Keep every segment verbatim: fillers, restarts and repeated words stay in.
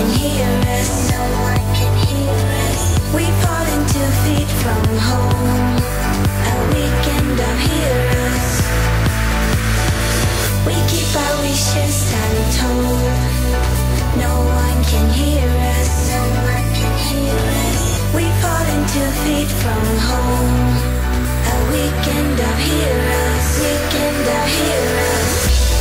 can hear us. No one can hear us. We fall into feet from home. A weekend of heroes. We keep our wishes untold. No one can hear us. No one can hear us. We fall into feet from home. A weekend of heroes. Weekend of heroes.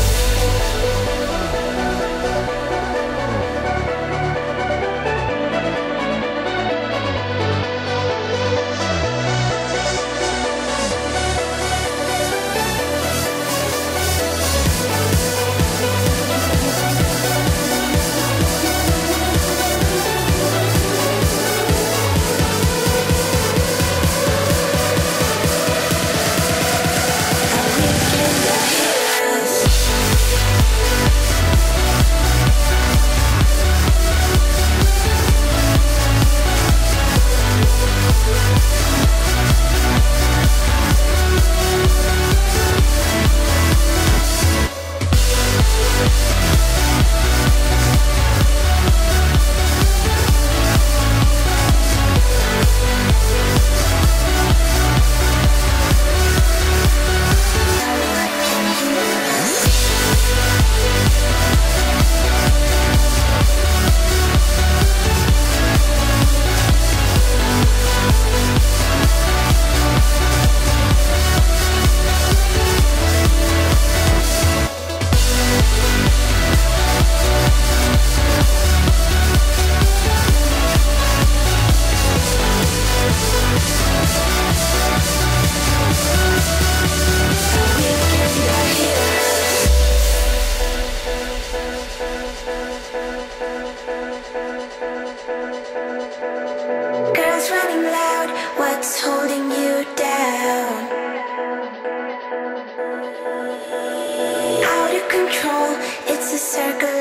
Girls running loud, what's holding you down? Out of control, it's a circle